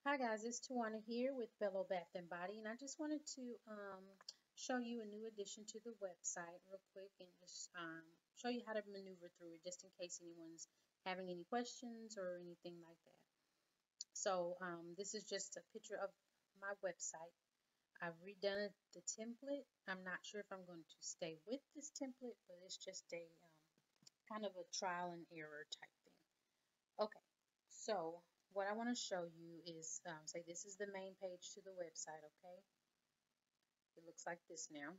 Hi guys, it's Tawana here with Bello Bath and Body, and I just wanted to show you a new addition to the website real quick and just show you how to maneuver through it just in case anyone's having any questions or anything like that. So this is just a picture of my website. I've redone the template. I'm not sure if I'm going to stay with this template, but it's just a kind of a trial and error type thing. Okay, so what I want to show you is, say this is the main page to the website, okay? It looks like this now.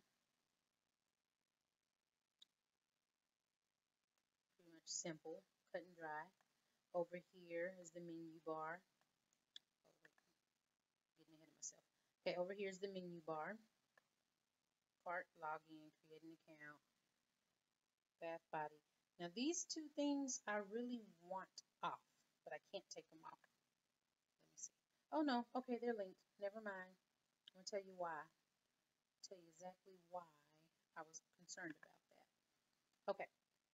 Pretty much simple, cut and dry. Over here is the menu bar. Getting ahead of myself. Okay, over here is the menu bar. Part, login, create an account, bath body. Now these two things I really want off, but I can't take them off. Let me see. Oh no, okay, they're linked. Never mind. I'm gonna tell you why. Tell you exactly why I was concerned about that. Okay,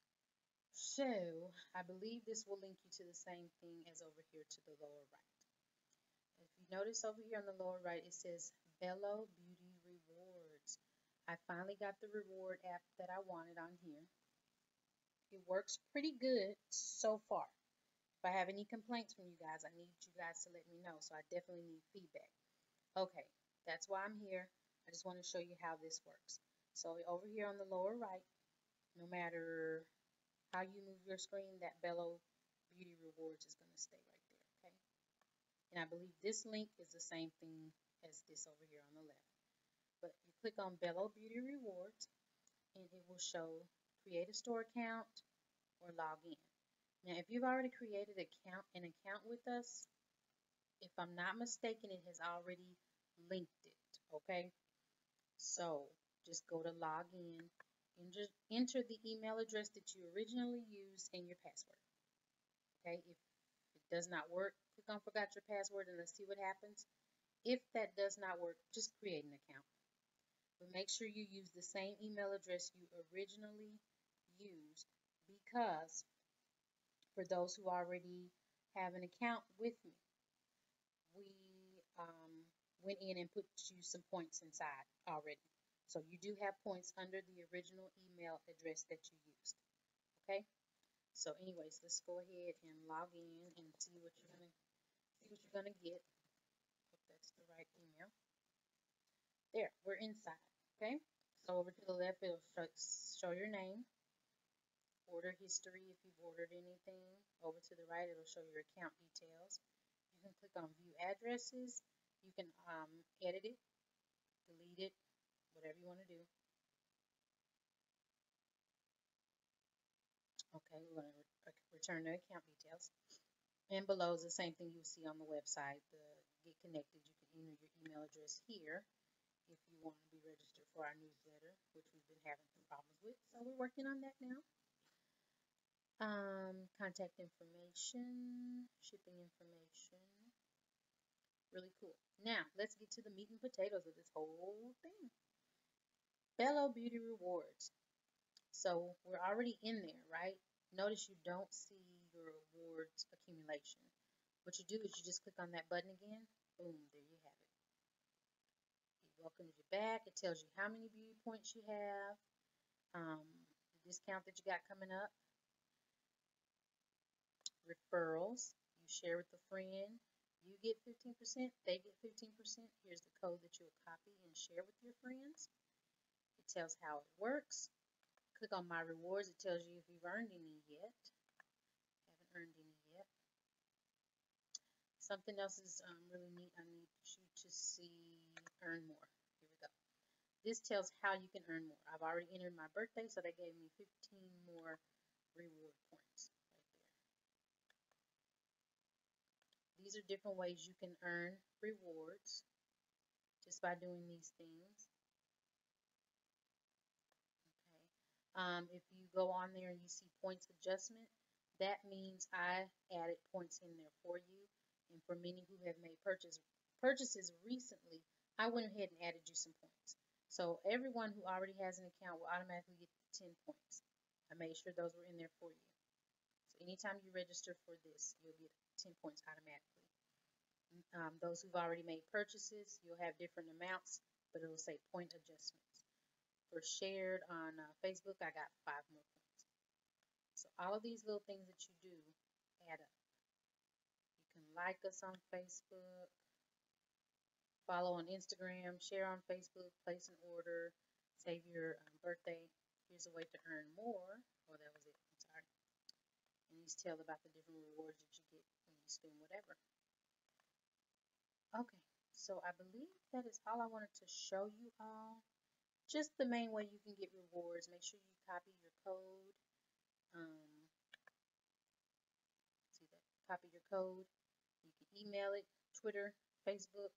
so I believe this will link you to the same thing as over here to the lower right. If you notice over here on the lower right, it says Bello Beauty Rewards. I finally got the reward app that I wanted on here. It works pretty good so far. If I have any complaints from you guys, I need you guys to let me know. So I definitely need feedback. Okay, that's why I'm here. I just want to show you how this works. So over here on the lower right, no matter how you move your screen, that Bello Beauty Rewards is going to stay right there, okay? And I believe this link is the same thing as this over here on the left. But you click on Bello Beauty Rewards, and it will show create a store account or log in. Now, if you've already created an account with us, if I'm not mistaken, it has already linked it, okay? So just go to log in and just enter the email address that you originally used and your password. Okay, if it does not work, click on forgot your password and let's see what happens. If that does not work, just create an account. But make sure you use the same email address you originally used, because for those who already have an account with me, we went in and put you some points inside already. So you do have points under the original email address that you used. Okay? So anyways, let's go ahead and log in and see what you're gonna get. Hope that's the right email. There, we're inside. Okay? So over to the left, it'll show your name, order history if you've ordered anything. Over to the right, it'll show your account details. You can click on view addresses. You can edit it, delete it, whatever you want to do. Okay, we're going to return the account details. And below is the same thing you'll see on the website, the get connected. You can enter your email address here if you want to be registered for our newsletter, which we've been having some problems with. So we're working on that now. Contact information, shipping information. Really cool. Now, let's get to the meat and potatoes of this whole thing. Bello Beauty Rewards. So we're already in there, right? Notice you don't see your rewards accumulation. What you do is you just click on that button again. Boom, there you have it. It welcomes you back. It tells you how many beauty points you have, the discount that you got coming up, referrals. You share with a friend. You get 15%, they get 15%. Here's the code that you'll copy and share with your friends. It tells how it works. Click on My Rewards. It tells you if you've earned any yet. Haven't earned any yet. Something else is really neat. I need you to see earn more. Here we go. This tells how you can earn more. I've already entered my birthday, so they gave me 15 more reward points right there. These are different ways you can earn rewards just by doing these things. Okay. If you go on there and you see points adjustment, that means I added points in there for you. And for many who have made purchases recently, I went ahead and added you some points. So everyone who already has an account will automatically get 10 points. I made sure those were in there for you. So anytime you register for this, you'll get 10 points automatically. Those who've already made purchases, you'll have different amounts, but it'll say point adjustments. For shared on Facebook, I got 5 more points. So all of these little things that you do add up. You can like us on Facebook, follow on Instagram, share on Facebook, place an order, save your birthday. Here's a way to earn more. Oh, that was it. I'm sorry. And these tell about the different rewards that you get when you spend whatever. Okay, so I believe that is all I wanted to show you all. Just the main way you can get rewards. Make sure you copy your code. See that? Copy your code. You can email it, Twitter, Facebook,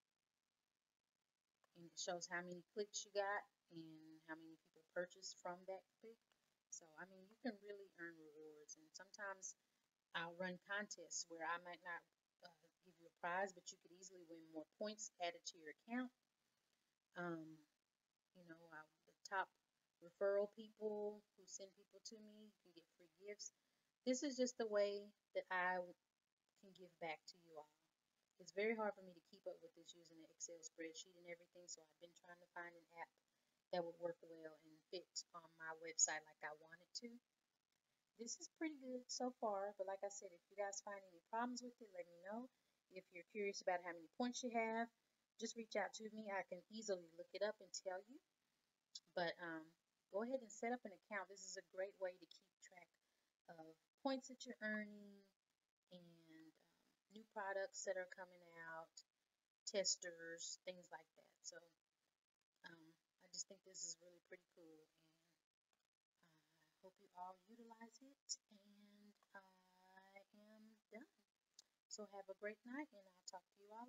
and it shows how many clicks you got and how many people purchased from that click. So, I mean, you can really earn rewards. And sometimes I'll run contests where I might not give you a prize, but you could easily win more points added to your account. The top referral people who send people to me, you can get free gifts. This is just the way that I can give back to you all. It's very hard for me to keep up with this using an Excel spreadsheet and everything, so I've been trying to find an app that would work well and fit on my website like I want it to. This is pretty good so far, but like I said, if you guys find any problems with it, let me know. If you're curious about how many points you have, just reach out to me. I can easily look it up and tell you. But go ahead and set up an account. This is a great way to keep track of points that you're earning and new products that are coming out, testers, things like that. So I just think this is really pretty cool, and I hope you all utilize it, and I am done. So have a great night, and I'll talk to you all